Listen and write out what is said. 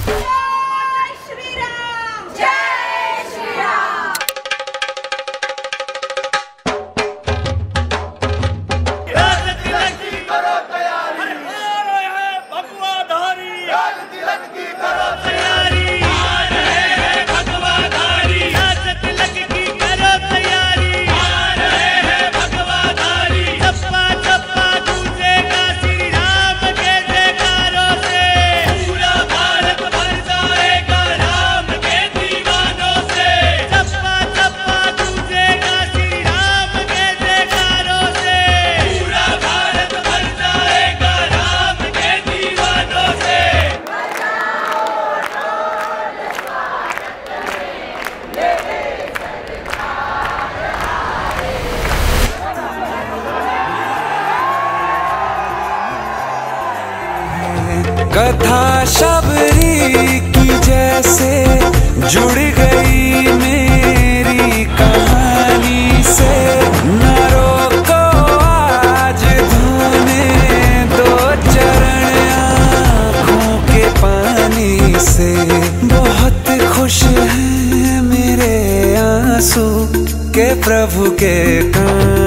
कथा शबरी की जैसे जुड़ गई मेरी कहानी से, न रोको आज धोने दो चरण आँखों के पानी से। बहुत खुश हैं मेरे आंसू के प्रभु के काम